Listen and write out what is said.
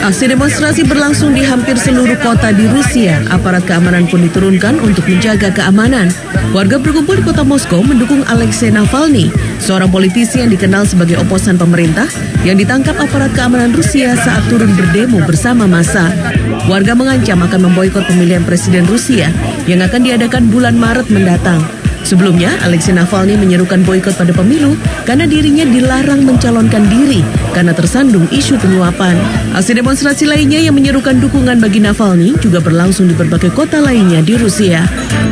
Aksi demonstrasi berlangsung di hampir seluruh kota di Rusia. Aparat keamanan pun diturunkan untuk menjaga keamanan. Warga berkumpul di kota Moskow mendukung Alexei Navalny, seorang politisi yang dikenal sebagai oposan pemerintah yang ditangkap aparat keamanan Rusia saat turun berdemo bersama massa. Warga mengancam akan memboikot pemilihan presiden Rusia yang akan diadakan bulan Maret mendatang. Sebelumnya, Alexei Navalny menyerukan boikot pada pemilu karena dirinya dilarang mencalonkan diri karena tersandung isu penyuapan. Aksi demonstrasi lainnya yang menyerukan dukungan bagi Navalny juga berlangsung di berbagai kota lainnya di Rusia.